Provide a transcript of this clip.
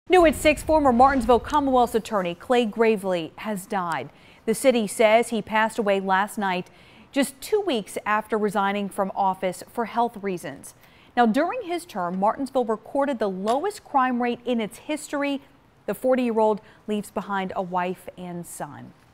New at 6, former Martinsville Commonwealth's attorney Clay Gravely has died. The city says he passed away last night, just 2 weeks after resigning from office for health reasons. Now, during his term, Martinsville recorded the lowest crime rate in its history. The 40-year-old leaves behind a wife and son.